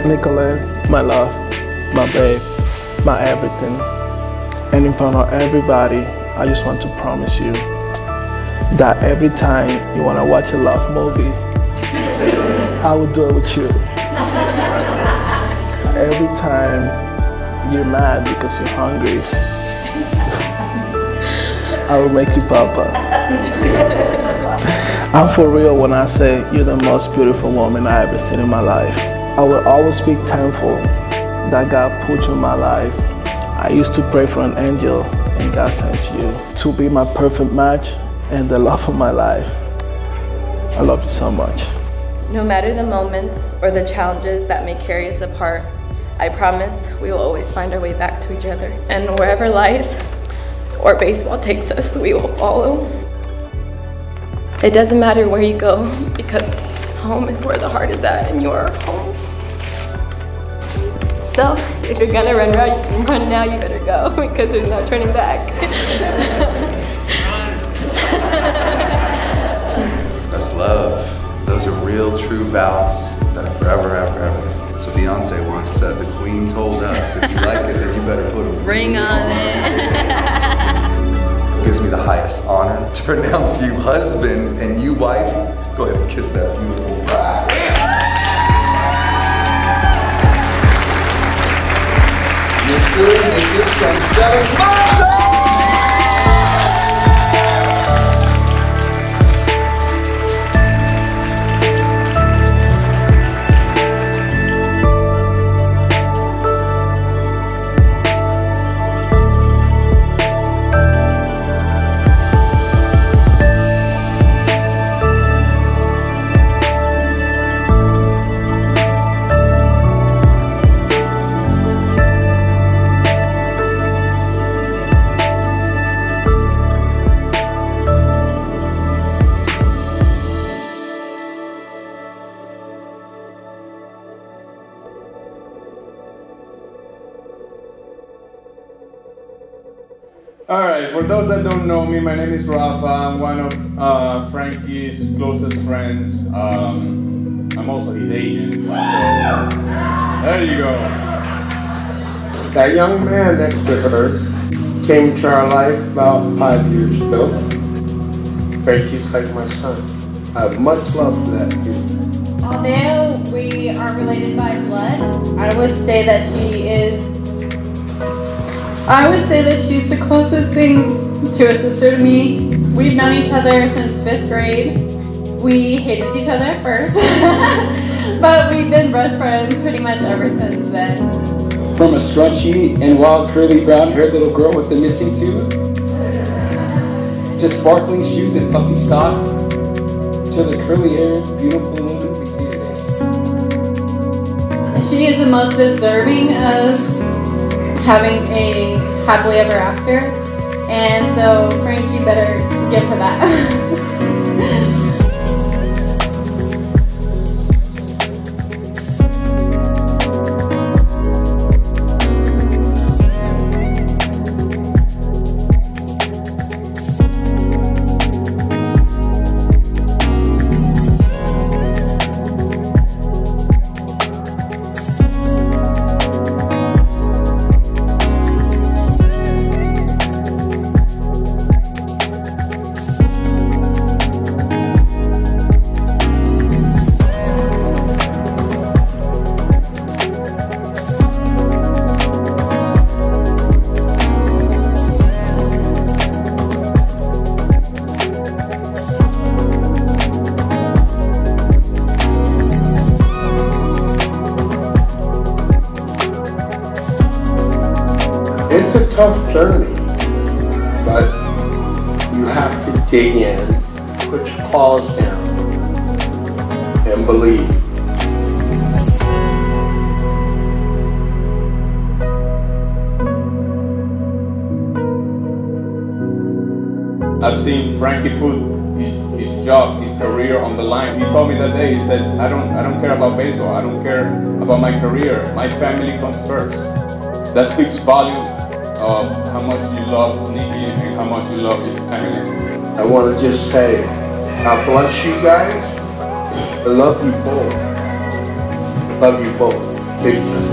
Nicolette, my love, my babe, my everything. And in front of everybody, I just want to promise you that every time you want to watch a love movie, I will do it with you. Every time you're mad because you're hungry, I will make you papa. I'm for real when I say you're the most beautiful woman I ever seen in my life. I will always be thankful that God put you in my life. I used to pray for an angel and God sends you to be my perfect match and the love of my life. I love you so much. No matter the moments or the challenges that may carry us apart, I promise we will always find our way back to each other. And wherever life or baseball takes us, we will follow. It doesn't matter where you go, because home is where the heart is at, and you're home. So, if you're gonna run now, you can run now, you better go, because there's no turning back. That's love. Those are real, true vows that are forever, ever, ever. So Beyonce once said, the queen told us, if you like it, then you better put a ring on it. It gives me the highest honor to pronounce you husband and you wife. Go ahead and kiss that beautiful bride. Mr. and Mrs. Francelis Monta! Alright, for those that don't know me, my name is Rafa. I'm one of Frankie's closest friends. I'm also his agent, so there you go. That young man next to her came to our life about 5 years ago. Frankie's like my son. I have much love for that kid. Although we are related by blood, I would say that she's the closest thing to a sister to me. We've known each other since 5th grade. We hated each other at first, but we've been best friends pretty much ever since then. From a scrunchy and wild curly brown haired little girl with a missing tooth, to sparkling shoes and puffy socks, to the curly haired, beautiful woman we see today. She is the most deserving of having a happily ever after, and so Frank, you better give her that. It's a tough journey, but you have to dig in, put your claws down, and believe. I've seen Frankie put his job, his career on the line. He told me that day, he said, I don't care about baseball, I don't care about my career, my family comes first. That speaks volumes of how much you love Nikki and how much you love your family. I want to just say, God bless you guys. I love you both. Love you both. Big time.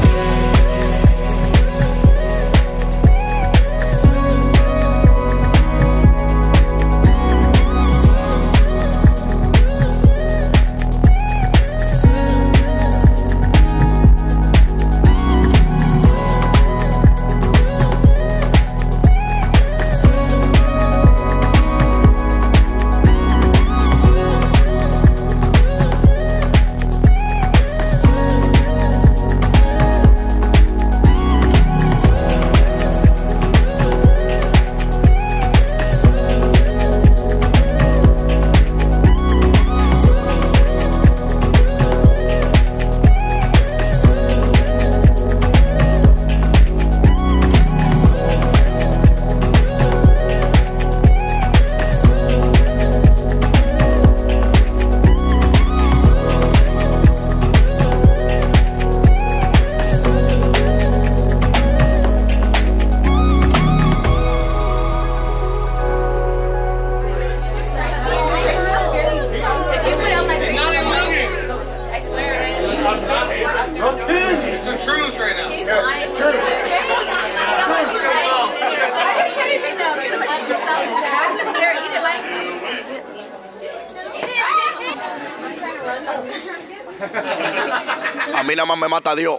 A mí nada más me mata Dios.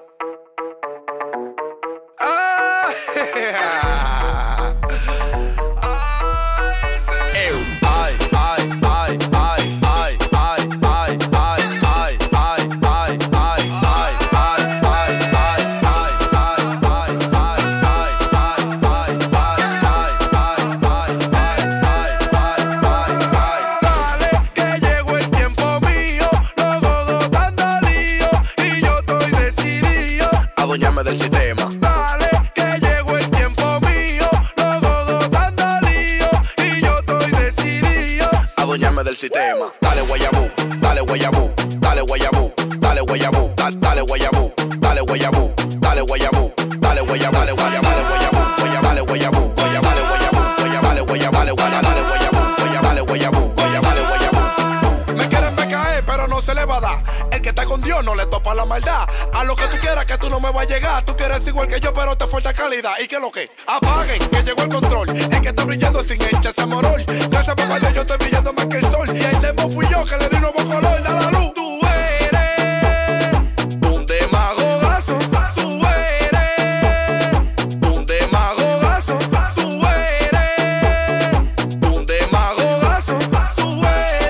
Adueñarme del sistema. Dale, que llegó el tiempo mío. Los godos dando lío. Y yo estoy decidido. Adueñarme del sistema. Dale guayabú, dale guayabú, dale guayabú, dale guayabú, dale guayabú, dale guayabú, dale guayabú, dale guayabú, dale guayabú, dale guayabú, dale guayabú, dale guayabú, dale guayabú, dale guayabú, dale guayabú. Me quieren ver caer, pero no se le va a dar. El que está con Dios no le topa la maldad. A lo que tú quieras que tú no me vas a llegar. Tú quieres igual que yo, pero te falta calidad. ¿Y qué es lo que? Apaguen, que llegó el control. El que está brillando sin echarse morol. Gracias papá, yo estoy brillando más que el sol. Y el demo fui yo que le di un nuevo color. Da la luz. Tú eres un demagogazo. Tú eres un demagogazo. Tú eres un demagogazo. Tú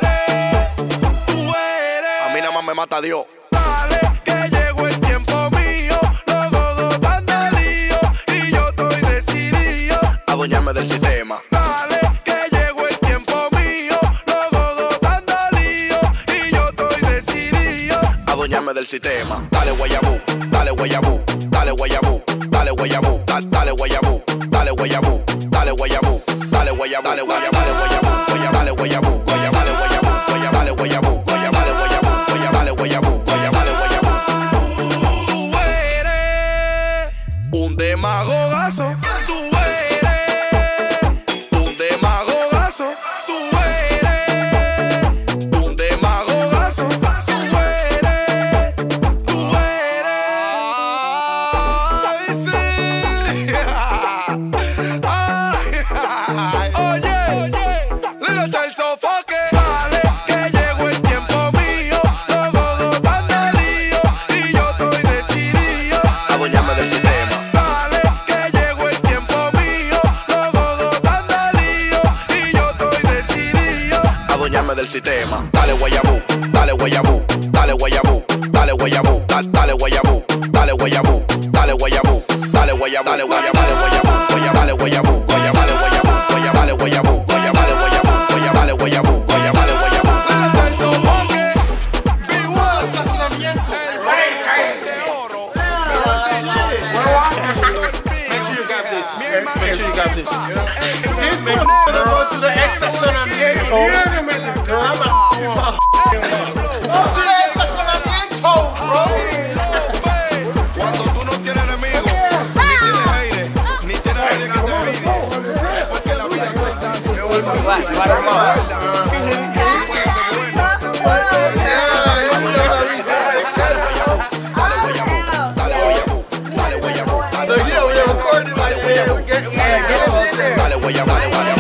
eres. A mí nada más me mata Dios. Dale, que llegó el tiempo mío. Los godos dando lío. Y yo estoy decidido. Adueñarme del sistema. Dale, que llegó el tiempo mío. Los godos dando lío. Y yo estoy decidido. Adueñarme del sistema. Dale guayabú, dale guayabú, dale guayabú, dale guayabú, dale guayabú, dale guayabú, dale guayabú, dale guayabú, dale guayabú, dale guayabú, dale guayabú, dale guayabú, dale guayabú, dale guayabú, dale guayabú. Tú eres un demagogazo. Tú eres un demagogazo. Tú eres un demagogazo. Tú eres. Ay, sí. Ay, oye, Little Child Sofoque. Dale, que llegó el tiempo mío. Los godos dando lío. Y yo estoy decidido. Adueñarme del sistema. Dale, que llegó el tiempo mío. Los godos dando lío. Y yo estoy decidido. Adueñarme del sistema. Dale guayabú, dale guayabú, dale guayabú, dale guayabú, dale guayabú, dale guayabú, dale guayabú, dale guayabú, dale guayabú, dale guayabú, dale guayabú, dale guayabú, dale guayabú, dale guayabú, dale guayabú, dale guayabú. Make sure you got this. Make sure you got this. This one gonna go to the estacionamiento. Go to the estacionamiento, bro. Cuando tú no tienes enemigos, ni tienes aire, ni tienes aire que te envidie. Porque la vida cuesta así. Dale guayabú, dale guayabú.